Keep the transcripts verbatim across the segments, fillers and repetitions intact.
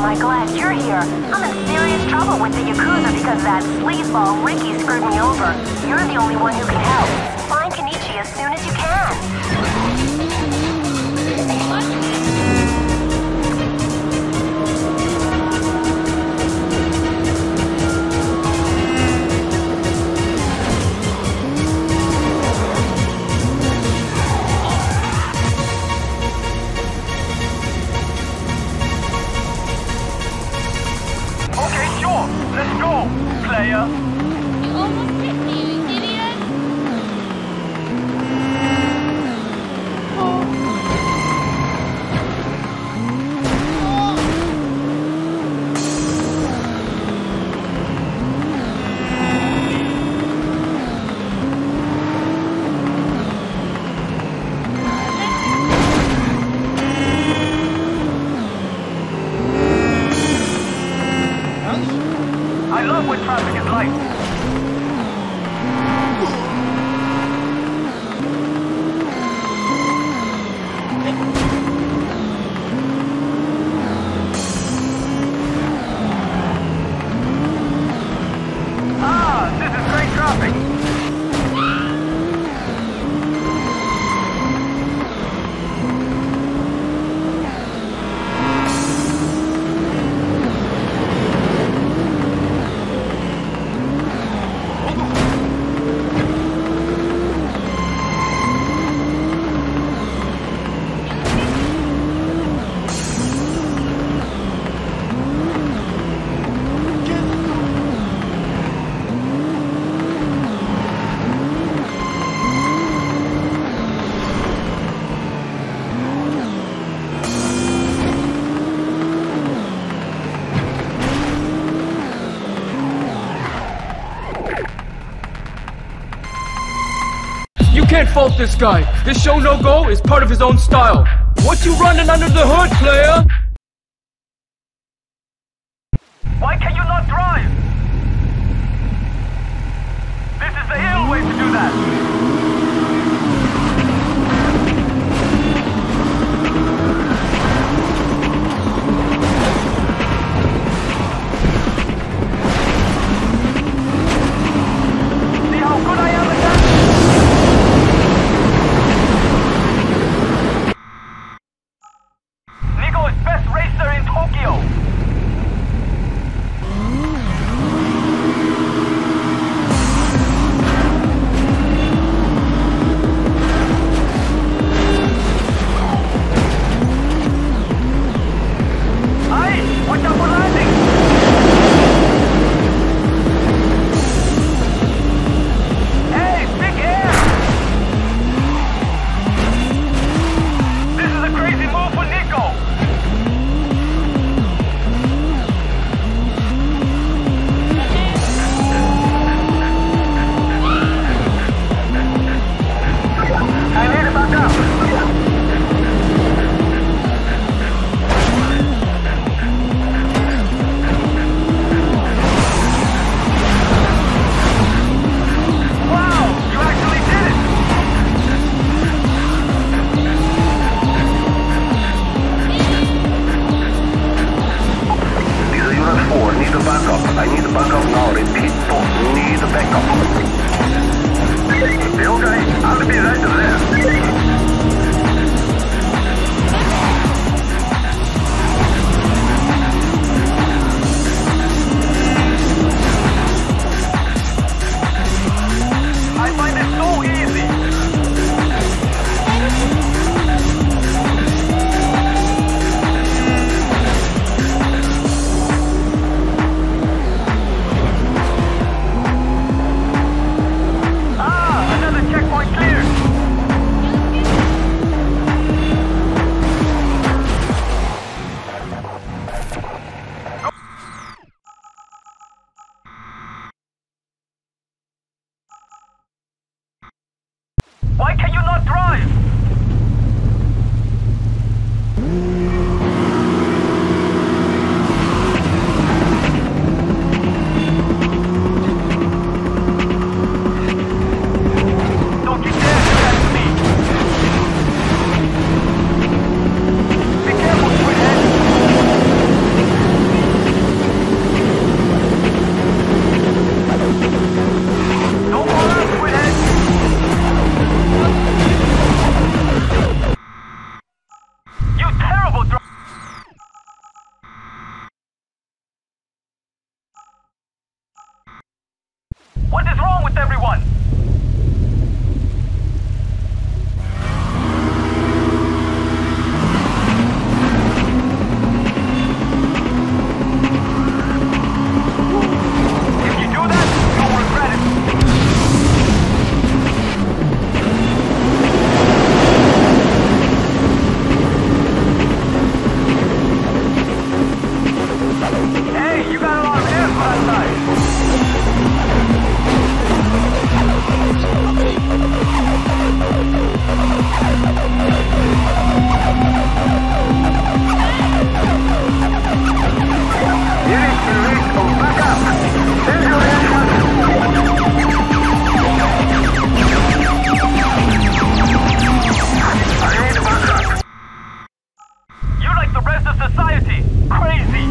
am I glad you're here. I'm in serious trouble with the Yakuza because that sleazeball Ricky screwed me over. You're the only one who can help. Find Kenichi as soon as you can. Let's go, player! You almost hit me, you idiot! Oh. I love when traffic is light. Ah, this is great traffic. You can't fault this guy. This show no go is part of his own style. What you running under the hood, player? Why can you not drive? This is the ill way to do that. See how good I am at that? Nico is best racer in Tokyo. Why can you not drive? Don't you dare catch me! Be careful, sweethead! What is wrong with everyone? If you do that, you'll regret it. Hey, you got a lot of air for that side. You're like the rest of society. Crazy.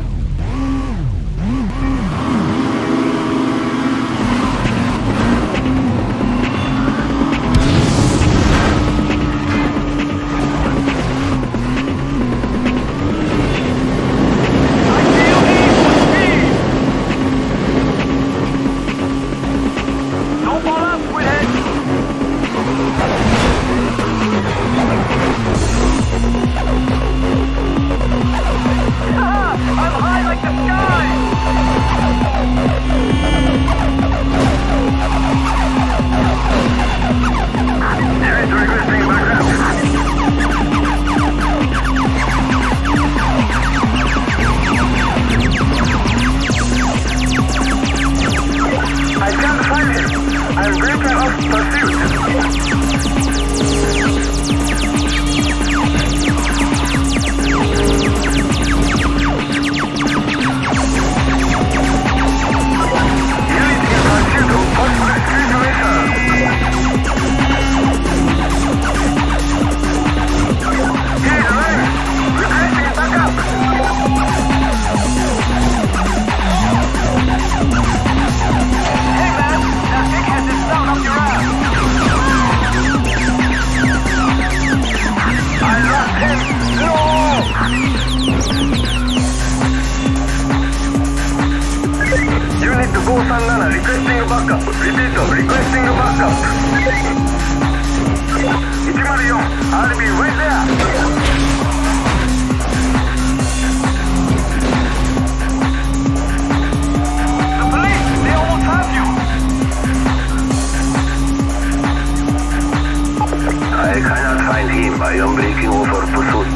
Don't fall out, squidhead! I'm high like the sky! There is requesting backup. I can't find him. I'm breaking off pursuit. Requesting backup. Repeat, requesting backup. one oh four, I'll be right there. The police, they almost have you. I cannot find him. I am breaking over pursuit.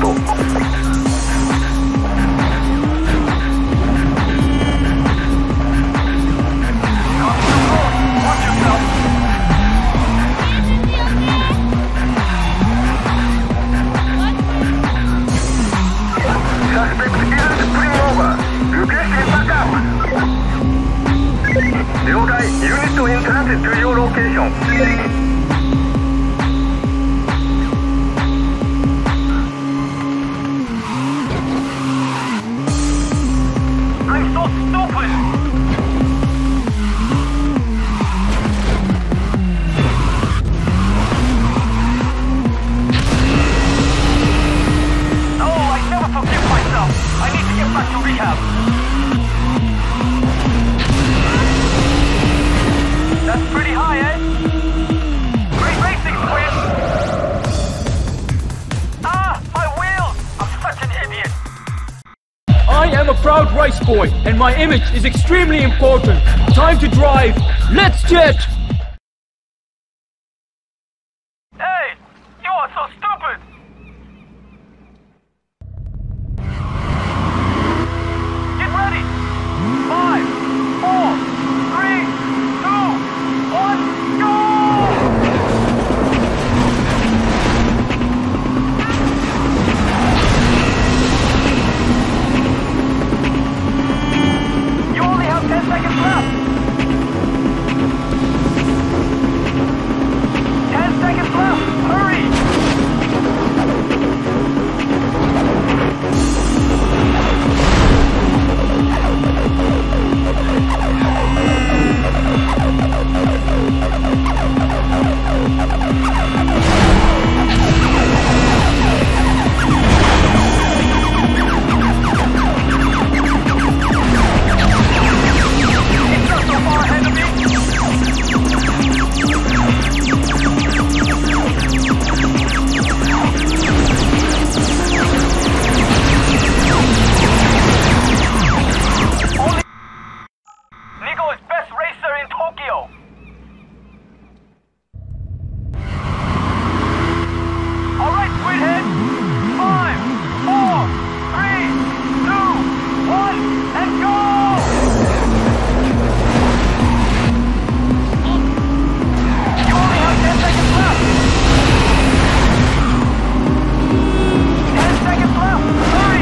Suspect isn't spring over. Requesting backup. Yokai, unit to in transit to your location. I'm so stupid! I need to get back to rehab. That's pretty high, eh? Great racing, Squid! Ah, my wheels! I'm such an idiot. I am a proud rice boy, and my image is extremely important. Time to drive. Let's jet! Hey, you are so stupid! Ready? Five, four, three, two, one, go! You only have ten seconds left. Tokyo. All right, Sweethead. Five, four, three, two, one, and go! You only have ten seconds left. Ten seconds left. Hurry!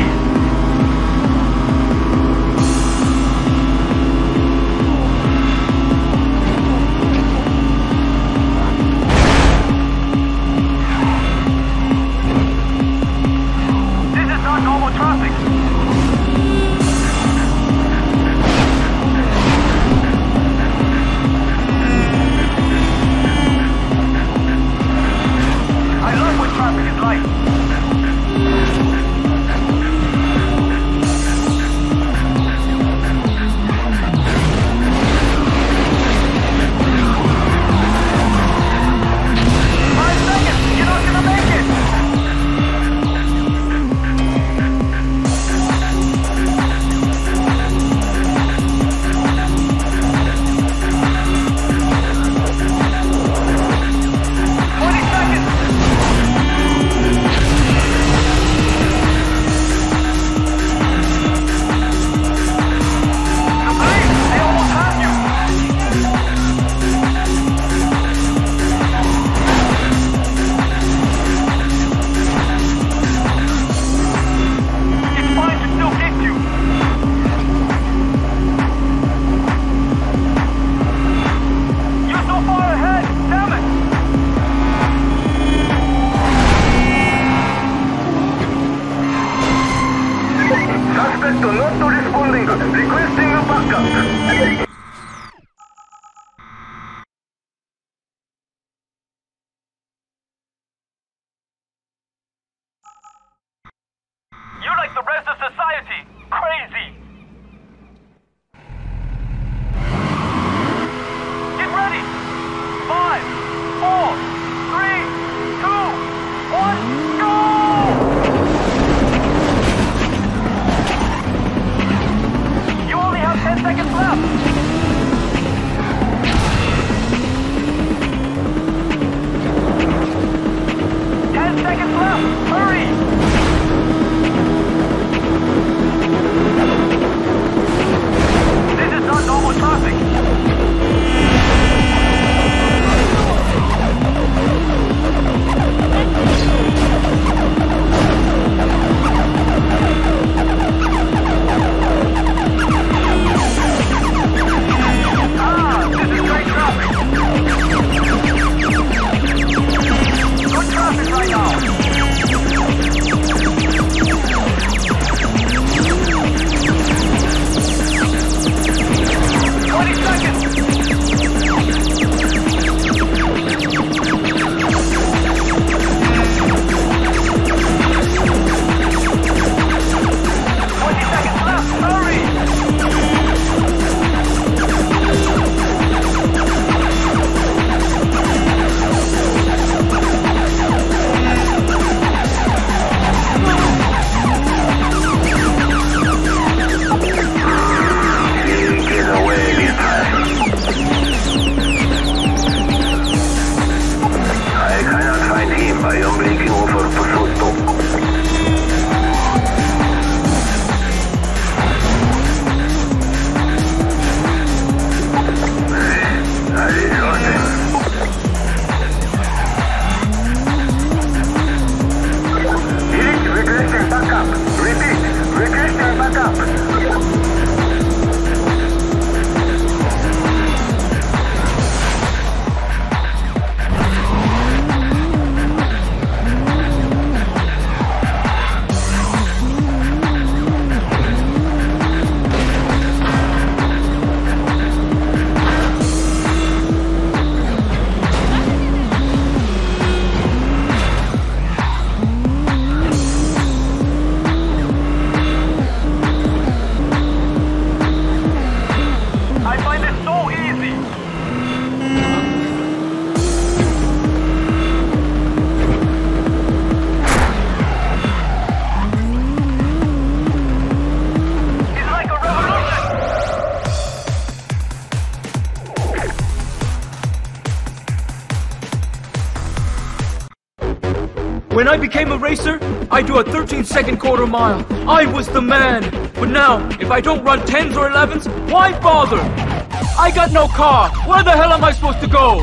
When I became a racer, I do a thirteen second quarter mile. I was the man. But now, if I don't run tens or elevens, why bother? I got no car. Where the hell am I supposed to go?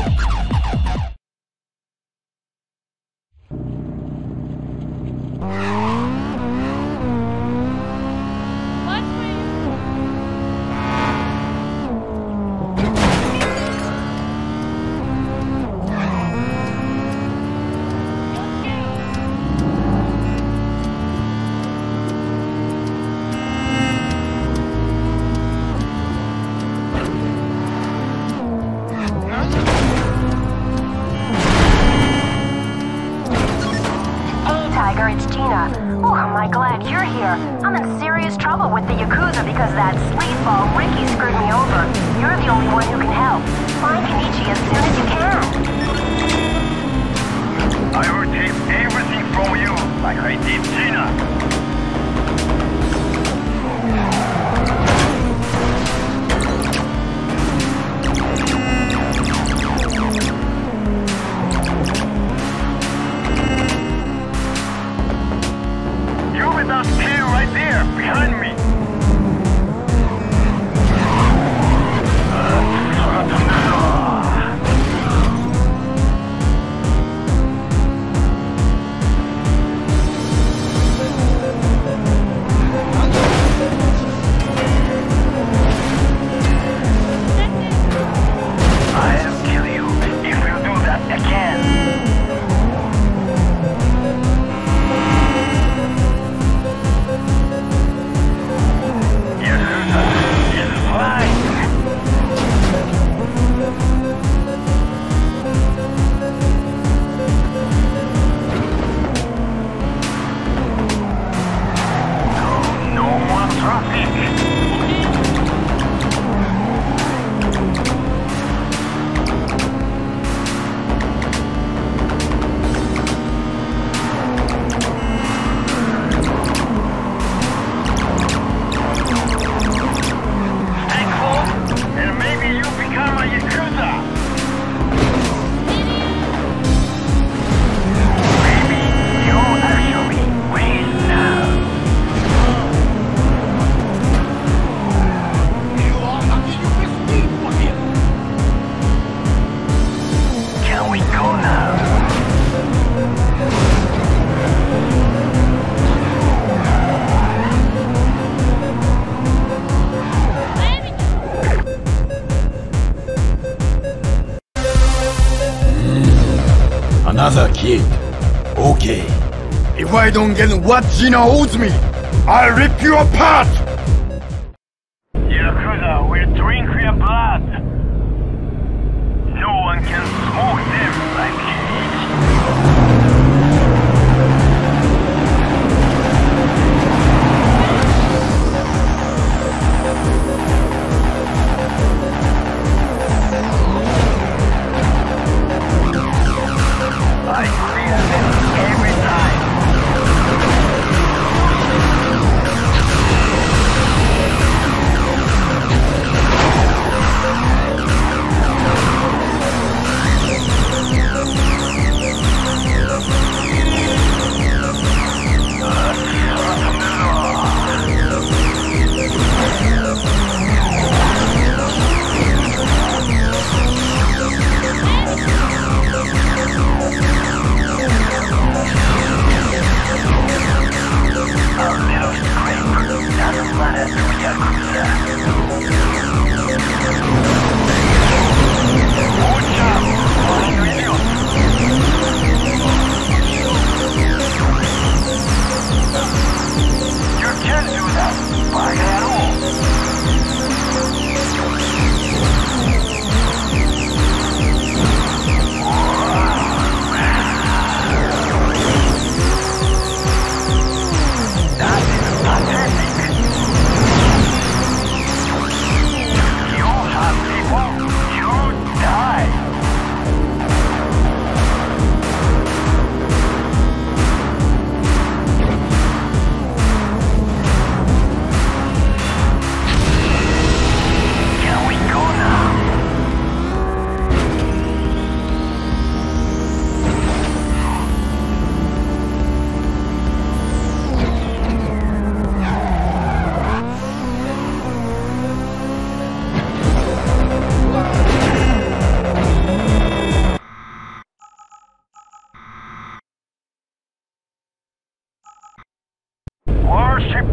It's Gina. Oh, am I glad you're here. I'm in serious trouble with the Yakuza because that sleazeball Ricky screwed me over. You're the only one who can help. Find Kenichi as soon as you can. I will take everything from you, like I did Gina. That kid right there, behind me. I'll kill you if you do that again. Another kid. Okay. If I don't get what Gina owes me, I'll rip you apart! Yakuza will drink your blood. No one can smoke them like I clear them every time.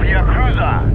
Yakuza!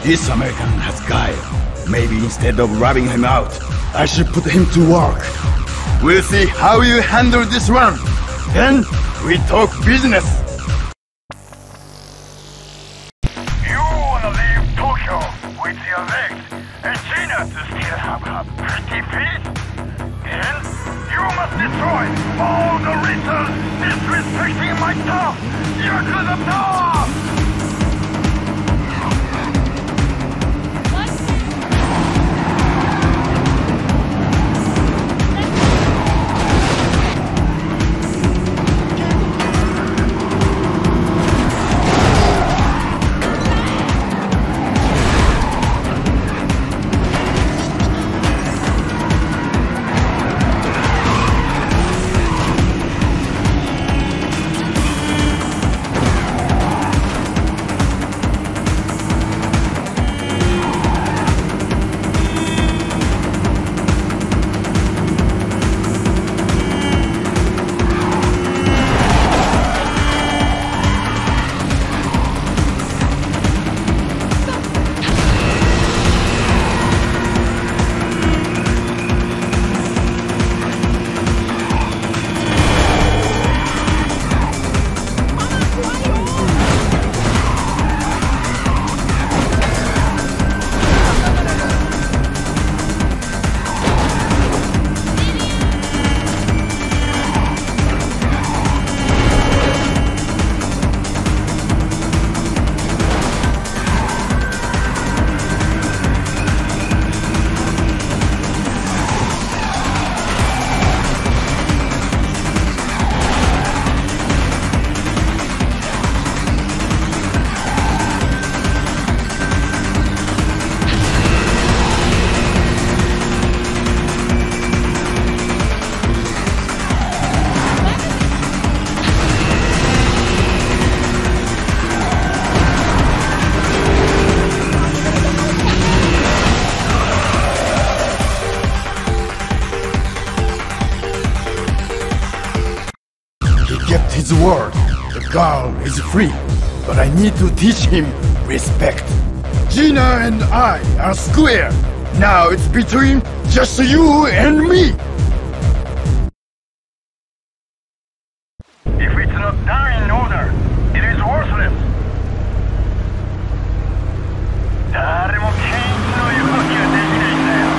This American has guile. Maybe instead of rubbing him out, I should put him to work. We'll see how you handle this one. Then we talk business. You wanna leave Tokyo with your legs and China to still have her pretty feet? Then you must destroy all the reasons disrespecting my tough Yakuza power! His word. The girl is free, but I need to teach him respect. Gina and I are square. Now it's between just you and me. If it's not done in order, it is worthless. 誰もケインの言うことにはできないんだよ。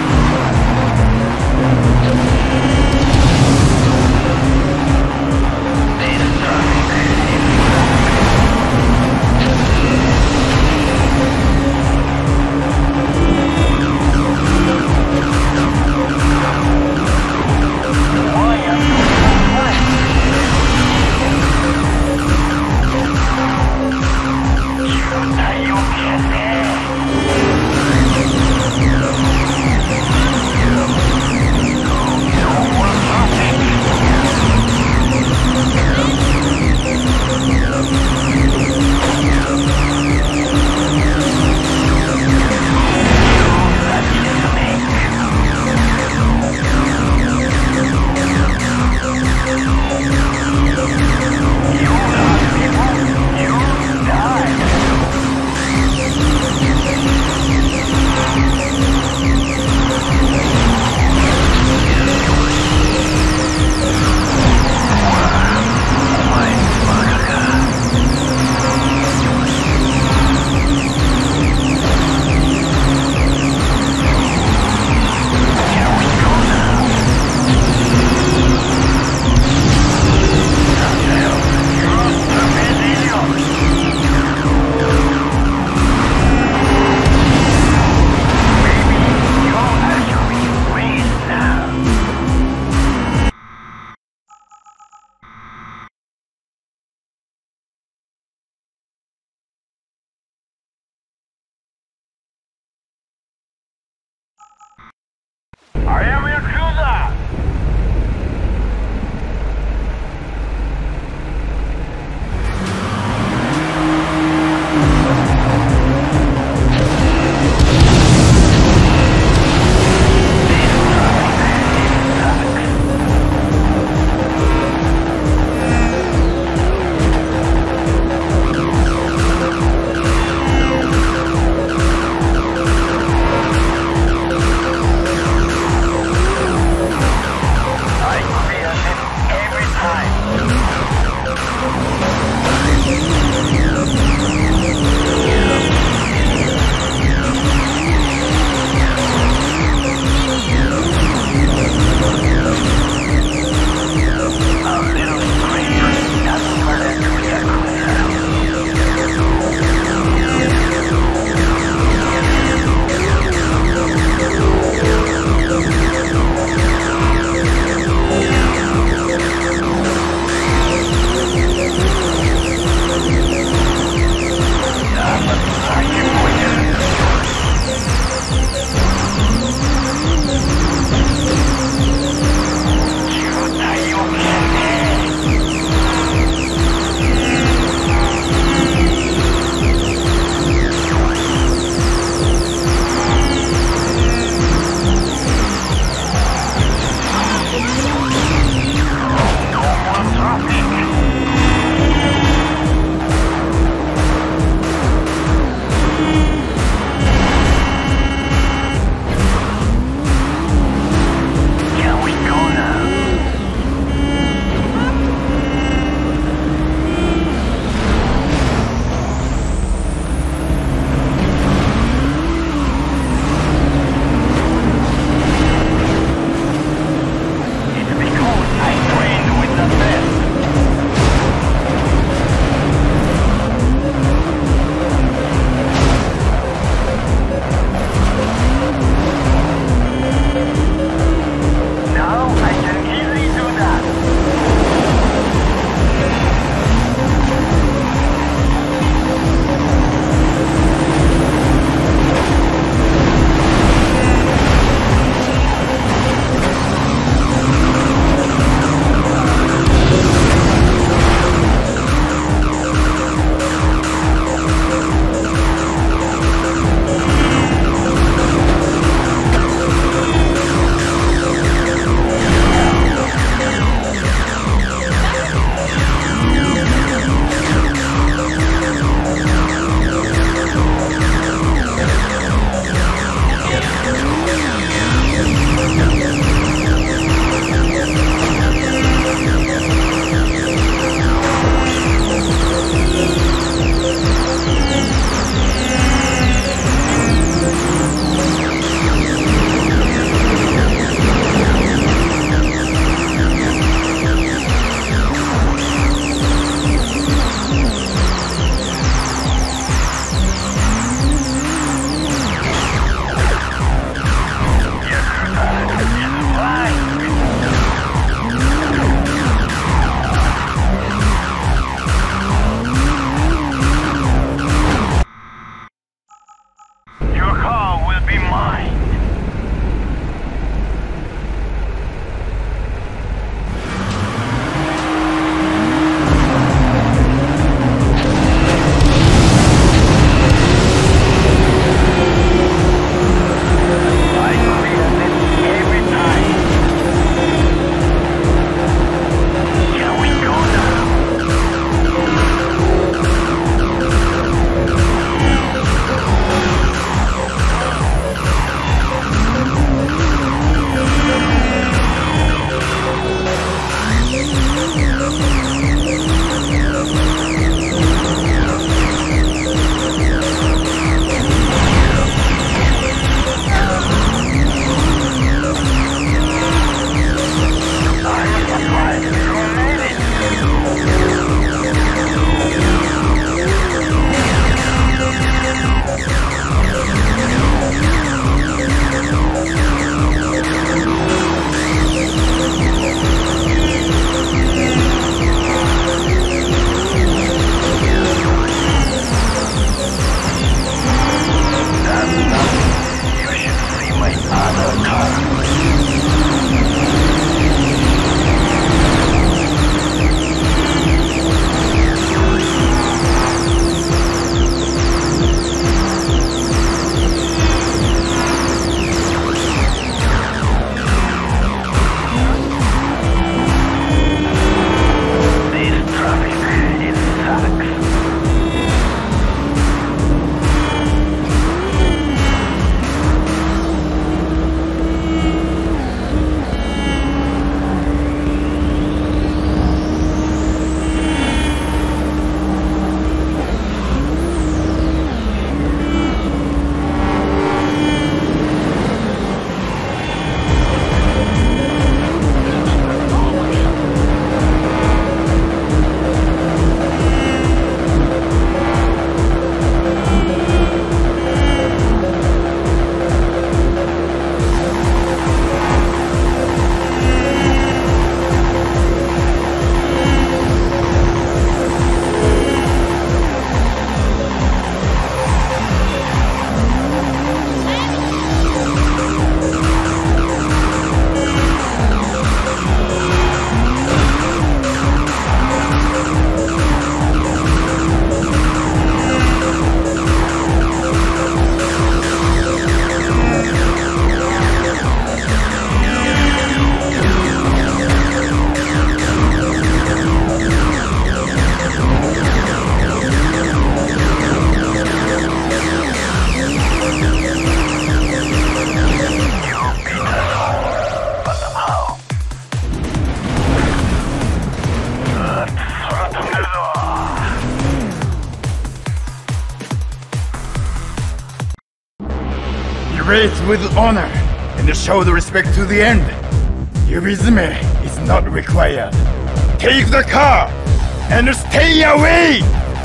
race with honor and show the respect to the end. Yurizme is not required. Take the car and stay away!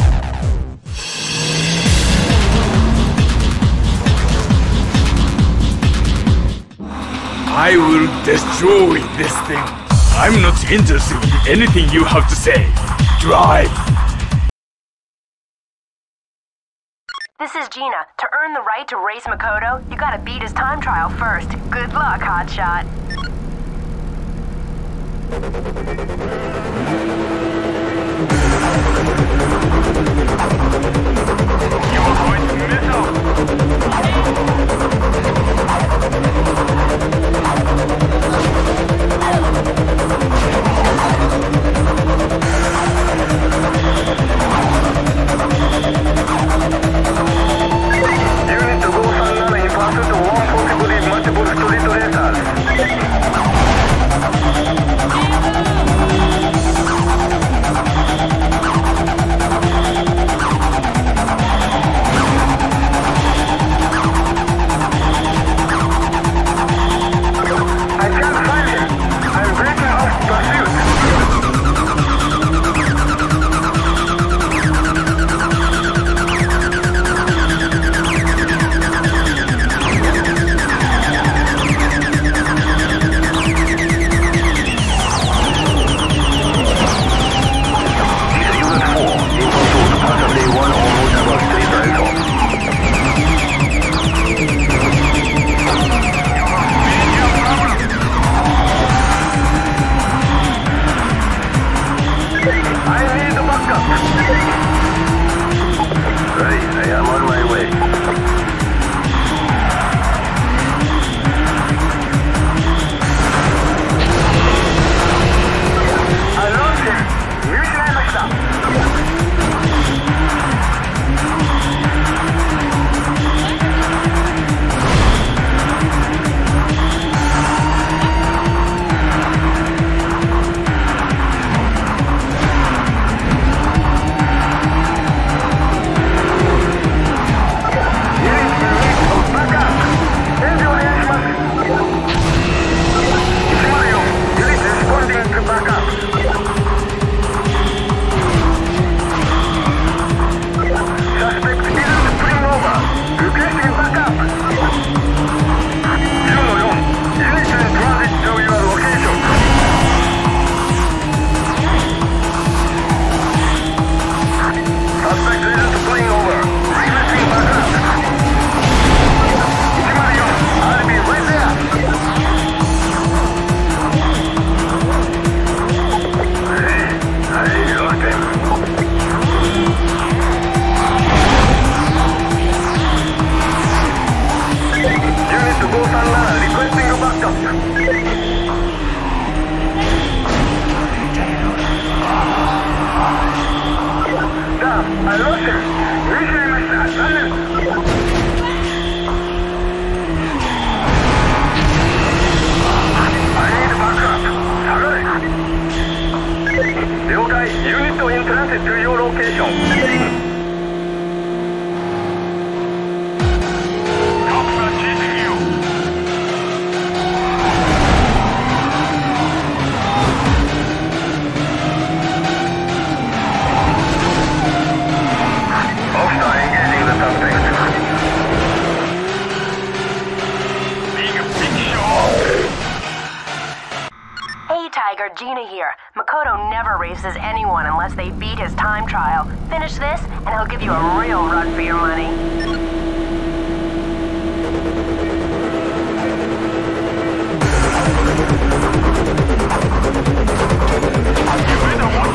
I will destroy this thing. I'm not interested in anything you have to say. Drive! This is Gina. To earn the right to race Makoto, you gotta beat his time trial first. Good luck, hotshot. You are going to miss out. Unit to go Sanana in pursuit of one possibly multiple street racers. Gina here. Makoto never races anyone unless they beat his time trial. Finish this, and he'll give you a real run for your money. You better watch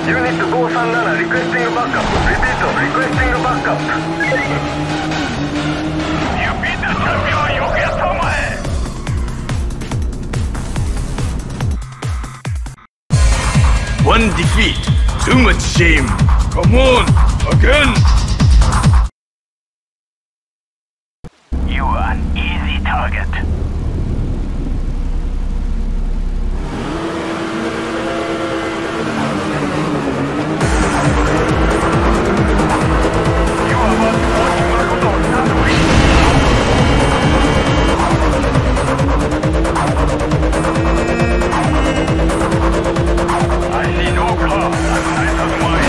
Unit five thirty-seven requesting backup. Repeat, requesting backup. You beat the champion, Yokoyama! One defeat. Too much shame. Come on, again. You are an easy target. You are about to watch Makoto Satori. I see no car as nice as mine.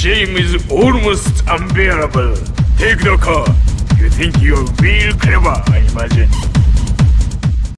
shame is almost unbearable. Take the car. You think you're real clever, I imagine.